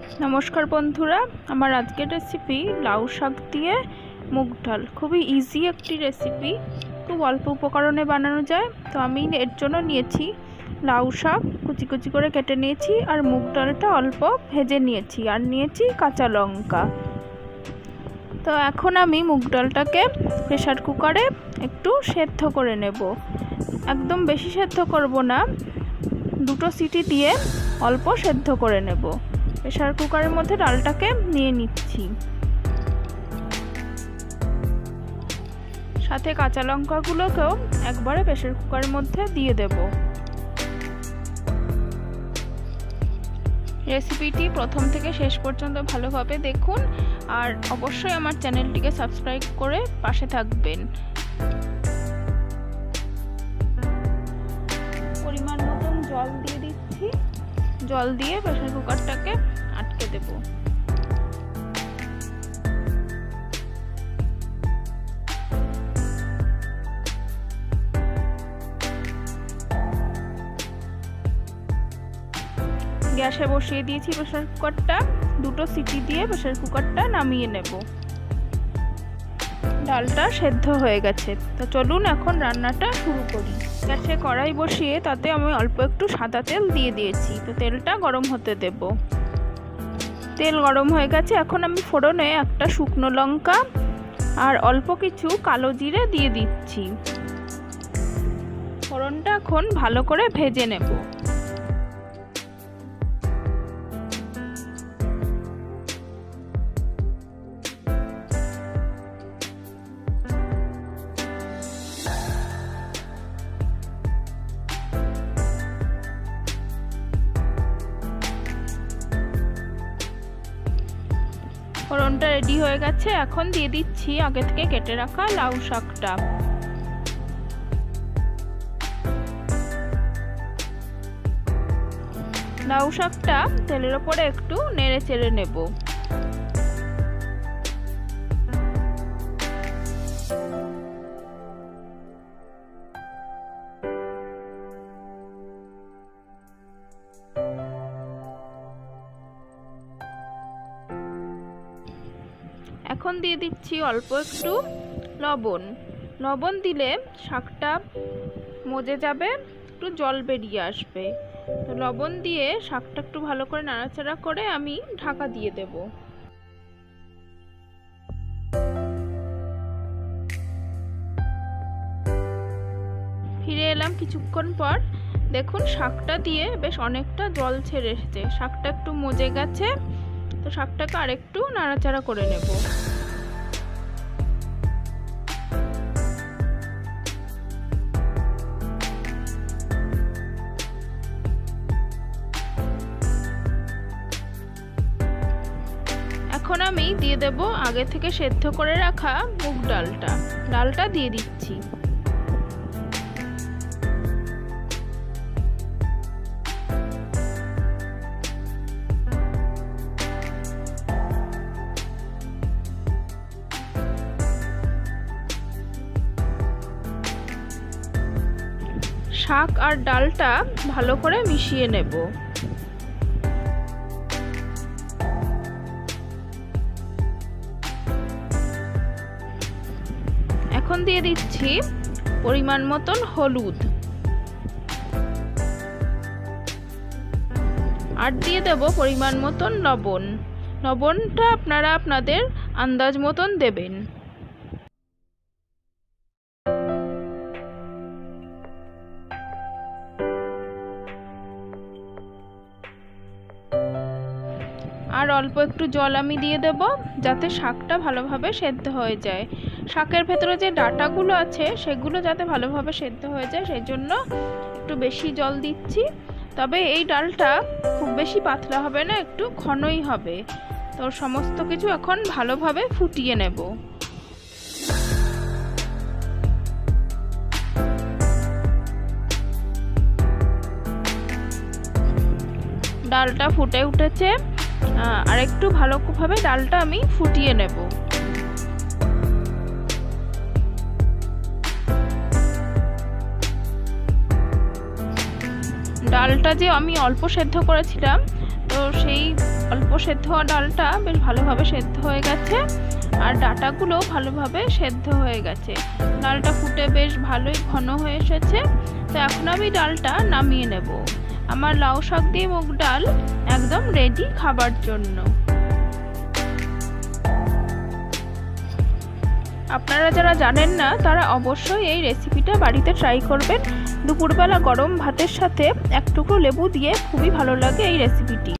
नमस्कार बंधुरा आमार आजकेर रेसिपि लाउ शाक दिए मुग डाल खूबই इजी একটি রেসিপি खूब अल्प उपकरणे बानानो যায়। तो आमी एर जोन्नो निয়েছি लाउ शाक कुचि कुचि करे केटे निয়েছি और मुग डालटा अल्प भेजे निয়েছি और निয়েছি काँचा लंका। तो एखन आमी मुग डालटाके प्रेसार कुकारे एकटू सेদ্ধ करे नेब, एकदम बेशी सेদ্ধ करब ना, दुटो सीटी दिए अल्प सेদ্ধ करे नेब। प्रेसार कुकारेर मध्य डालटाके निये निচ্ছি, साथे काँचा लंकागुलोकेও एकबारे प्रेसार कुकारेर मध्य दिए देब। रेसिपिटी प्रथम थेके शेष पर्यन्त भालोभाबे देखुन और अवश्यई आमार चैनलटिके सबस्क्राइब करे पाशे थाकबेन। परिमाण मतन जल दिए दिচ্ছি, जल दिए प्रेसार कुकारटाके आटके देब। গ্যাসে বসিয়ে দিয়েছি প্রেসার কুকারটা, দুটো সিটি দিয়ে প্রেসার কুকারটা নামিয়ে নেব। ডালটা সেদ্ধ হয়ে গেছে, তো চলুন এখন রান্নাটা শুরু করি। গ্যাসে কড়াই বসিয়ে তাতে আমি অল্প একটু সাদা তেল দিয়ে দিয়েছি, তো তেলটা গরম হতে দেব। তেল গরম হয়ে গেছে, এখন আমি ফোড়নে একটা শুকনো লঙ্কা আর অল্প কিছু কালো জিরে দিয়ে দিচ্ছি। ফোড়নটা এখন ভালো করে ভেজে নেব। ফোড়নটা রেডি হয়ে গেছে, এখন দিয়ে দিচ্ছি আগে থেকে কেটে রাখা লাউ শাকটা। লাউ শাকটা তেলের উপরে একটু নেড়ে চেড়ে নেব। এখন দিয়ে দিচ্ছি অল্প একটু লবণ। লবণ দিলে শাকটা মজে যাবে, একটু জল বেরিয়ে আসবে। তো লবণ দিয়ে শাকটা একটু ভালো করে নাড়াচাড়া করে আমি ঢাকা দিয়ে দেব। ফিরে এলাম কিছুক্ষণ পর, দেখুন শাকটা দিয়ে বেশ অনেকটা জল ছেড়ে এসেছে, শাকটা একটু মজে গেছে। তো শাকটাকে আরেকটু নাড়াচাড়া করে নেব। এখন আমি দিয়ে দেব আগে থেকে সেদ্ধ করে রাখা মুগ ডালটা। ডালটা দিয়ে দিচ্ছি। শাক আর ডালটা ভালো করে মিশিয়ে নেব। এখন দিয়ে দিচ্ছি পরিমাণ মতন হলুদ আর দিয়ে দেব পরিমাণ মতন লবণ। লবণটা আপনারা আপনাদের আন্দাজ মতন দেবেন। আর অল্প একটু জল আমি দিয়ে দেব যাতে শাকটা ভালোভাবে সেদ্ধ হয়ে যায়। শাকের ভেতরে যে ডাঁটাগুলো আছে সেগুলো যাতে ভালোভাবে সেদ্ধ হয়ে যায়, সেই জন্য একটু বেশি জল দিচ্ছি। তবে এই ডালটা খুব বেশি পাতলা হবে না, একটু ঘনই হবে। তো সমস্ত কিছু এখন ভালোভাবে ফুটিয়ে নেব। ডালটা ফুটে উঠেছে, আর একটু ভালোভাবে ডালটা আমি ফুটিয়ে নেব। ডালটা যে আমি অল্প সেদ্ধ করেছিলাম, তো সেই অল্প সেদ্ধ হওয়া ডালটা বেশ ভালোভাবে সেদ্ধ হয়ে গেছে, আর ডাঁটাগুলো ভালোভাবে সেদ্ধ হয়ে গেছে। ডালটা ফুটে বেশ ভালোই ঘন হয়ে এসেছে। তো এখন আমি ডালটা নামিয়ে নেব। আমার লাউ শাক দিয়ে মুগ ডাল একদম রেডি খাবার জন্য। আপনারা যারা জানেন না তারা অবশ্যই এই রেসিপিটা বাড়িতে ট্রাই করবেন। দুপুরবেলা গরম ভাতের সাথে এক টুকরো লেবু দিয়ে খুবই ভালো লাগে এই রেসিপিটি।